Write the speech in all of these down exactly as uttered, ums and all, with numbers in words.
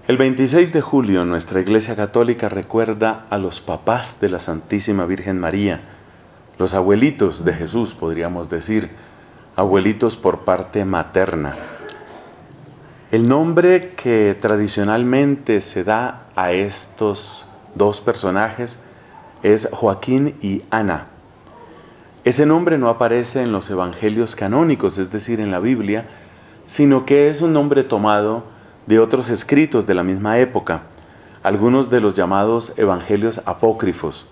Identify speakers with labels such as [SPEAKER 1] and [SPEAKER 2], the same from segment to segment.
[SPEAKER 1] El veintiséis de julio nuestra Iglesia Católica recuerda a los papás de la Santísima Virgen María, los abuelitos de Jesús, podríamos decir, abuelitos por parte materna. El nombre que tradicionalmente se da a estos dos personajes es Joaquín y Ana. Ese nombre no aparece en los evangelios canónicos, es decir, en la Biblia, sino que es un nombre tomado de otros escritos de la misma época, algunos de los llamados evangelios apócrifos.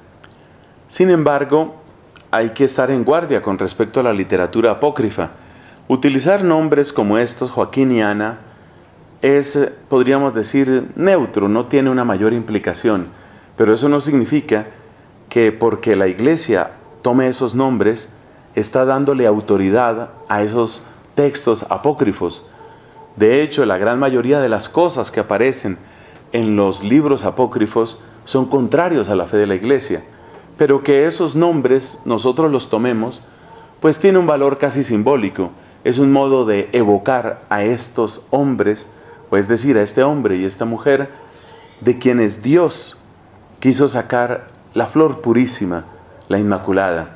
[SPEAKER 1] Sin embargo, hay que estar en guardia con respecto a la literatura apócrifa. Utilizar nombres como estos, Joaquín y Ana, es, podríamos decir, neutro, no tiene una mayor implicación, pero eso no significa que porque la Iglesia tome esos nombres, está dándole autoridad a esos textos apócrifos. De hecho, la gran mayoría de las cosas que aparecen en los libros apócrifos son contrarios a la fe de la Iglesia, pero que esos nombres nosotros los tomemos, pues tiene un valor casi simbólico. Es un modo de evocar a estos hombres, o es decir, a este hombre y esta mujer, de quienes Dios quiso sacar la flor purísima, la Inmaculada.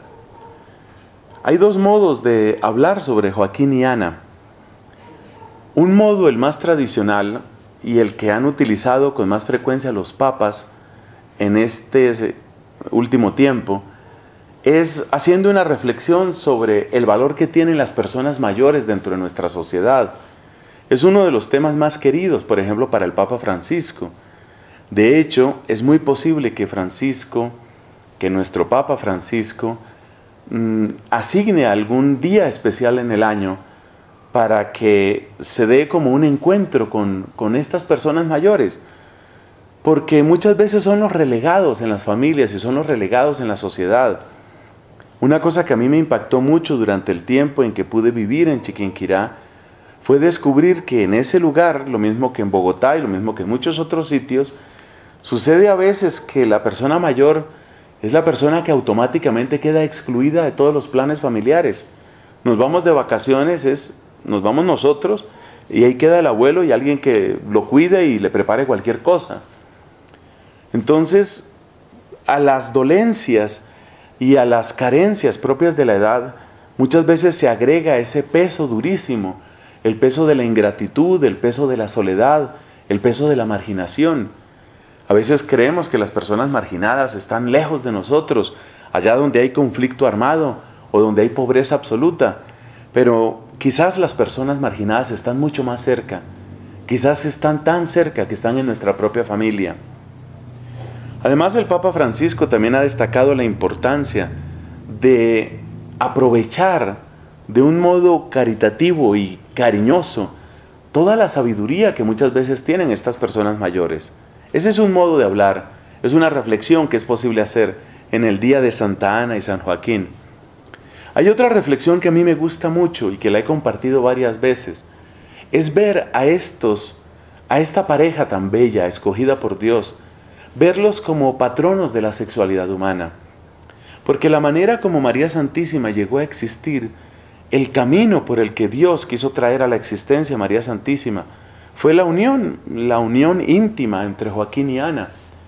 [SPEAKER 1] Hay dos modos de hablar sobre Joaquín y Ana. Un modo, el más tradicional, y el que han utilizado con más frecuencia los papas en este último tiempo, es haciendo una reflexión sobre el valor que tienen las personas mayores dentro de nuestra sociedad. Es uno de los temas más queridos, por ejemplo, para el Papa Francisco. De hecho, es muy posible que Francisco, que nuestro Papa Francisco, mmm, asigne algún día especial en el año para que se dé como un encuentro con, con estas personas mayores, porque muchas veces son los relegados en las familias y son los relegados en la sociedad. Una cosa que a mí me impactó mucho durante el tiempo en que pude vivir en Chiquinquirá fue descubrir que en ese lugar, lo mismo que en Bogotá y lo mismo que en muchos otros sitios, sucede a veces que la persona mayor es la persona que automáticamente queda excluida de todos los planes familiares. Nos vamos de vacaciones, es... nos vamos nosotros y ahí queda el abuelo y alguien que lo cuide y le prepare cualquier cosa. Entonces, a las dolencias y a las carencias propias de la edad, muchas veces se agrega ese peso durísimo, el peso de la ingratitud, el peso de la soledad, el peso de la marginación. A veces creemos que las personas marginadas están lejos de nosotros, allá donde hay conflicto armado o donde hay pobreza absoluta, pero quizás las personas marginadas están mucho más cerca. Quizás están tan cerca que están en nuestra propia familia. Además, el Papa Francisco también ha destacado la importancia de aprovechar de un modo caritativo y cariñoso toda la sabiduría que muchas veces tienen estas personas mayores. Ese es un modo de hablar, es una reflexión que es posible hacer en el día de Santa Ana y San Joaquín. Hay otra reflexión que a mí me gusta mucho y que la he compartido varias veces. Es ver a estos, a esta pareja tan bella, escogida por Dios, verlos como patronos de la sexualidad humana. Porque la manera como María Santísima llegó a existir, el camino por el que Dios quiso traer a la existencia a María Santísima, fue la unión, la unión íntima entre Joaquín y Ana.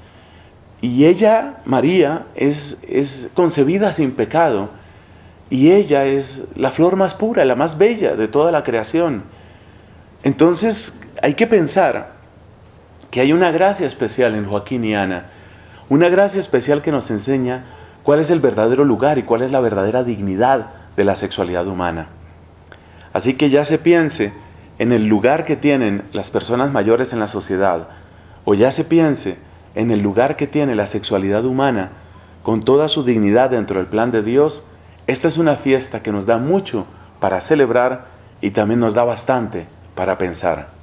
[SPEAKER 1] Y ella, María, es, es concebida sin pecado, y ella es la flor más pura, la más bella de toda la creación. Entonces hay que pensar que hay una gracia especial en Joaquín y Ana, una gracia especial que nos enseña cuál es el verdadero lugar y cuál es la verdadera dignidad de la sexualidad humana. Así que ya se piense en el lugar que tienen las personas mayores en la sociedad, o ya se piense en el lugar que tiene la sexualidad humana con toda su dignidad dentro del plan de Dios. Esta es una fiesta que nos da mucho para celebrar y también nos da bastante para pensar.